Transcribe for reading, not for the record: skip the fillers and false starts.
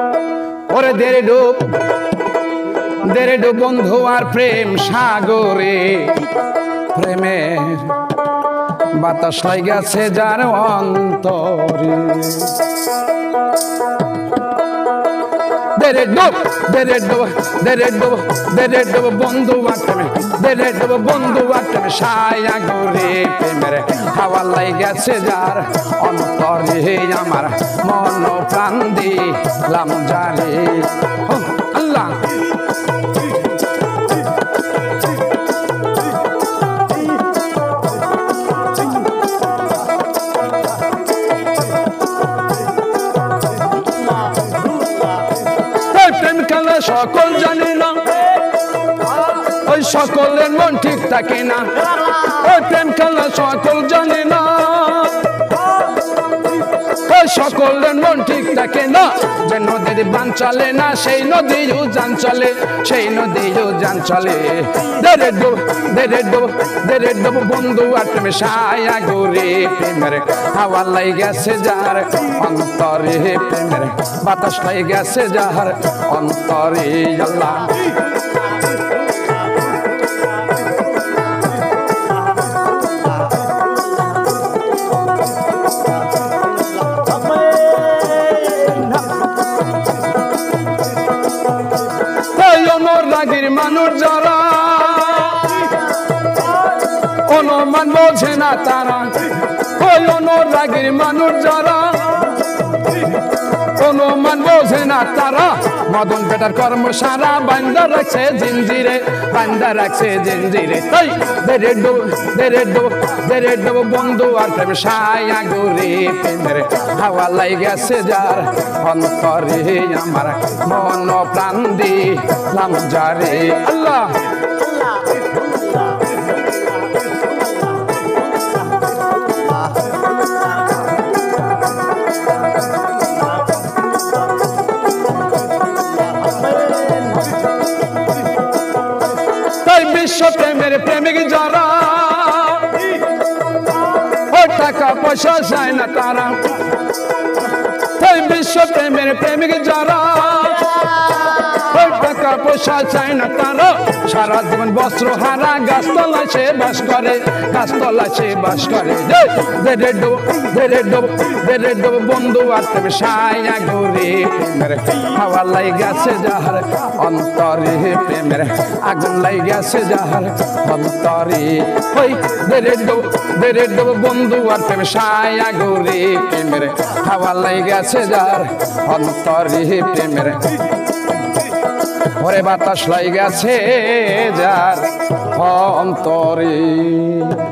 ওরে দেরে ডুব বন্ধু আর প্রেম সাগরে প্রেমের বাতাস লাগাছে যার অন্তরে দেরে ডুব বন্ধু আর প্রেমে দেরে ডুব বন্ধু আর প্রেমে সাগরে প্রেমের হাওয়া লাগাছে যার অন্তরে আমার মন প্রাণ দিলাম জানে আল্লাহ সকল জানি না ওই সকলের মন ঠিক থাকে না ওই প্রেম খেলা সকল জানি না ওই সকলের মন ঠিক থাকে না যে নদীর বান চলে না সেই নদীও যান চলে সেই নদীও যান চলে দেরে ডুব বন্ধু আর প্রেমে সাগরে প্রেমের হাওয়া লাগাছে যার অন্তরে প্রেমের বাতাস লাগাছে যার অন্তরে আল্লাহ রাগের মানুষ যারা অনুমান বোঝে না তারা ওই অনুরাগের মানুষ যারা অনুমান বোঝে না তারা মদন পেটার কর্ম সারা বান্দা রাখছে জিঞ্জিরে তাই দেরে ডুব বন্ধু আর প্রেম সাগরে প্রেমের হাওয়া লাগাছে যার অন্তরে আমার মন প্রাণ দিলাম যারে আল্লাহ বিশ্ব প্রেমের প্রেমিক যারা ও টাকা পয়সা চায় না তারা তাই বিশ্ব প্রেমের প্রেমিক যারা ও টাকা পয়সা চায় না তারা সারা জীবন বস্ত্র হারা গাছতলায় সে বাস করে দেরে ডুব বন্ধু আর প্রেমে সাগরে প্রেমের হাওয়া লাগাছে যার অন্তরে প্রেমের আগুন লাগাছে যার অন্তরে ওই দেরে ডুব বন্ধু আর প্রেমে সাগরে প্রেমের হাওয়া লাগাছে যার অন্তরে প্রেমের ওরে বাতাস লাগাছে যার অন্তরে।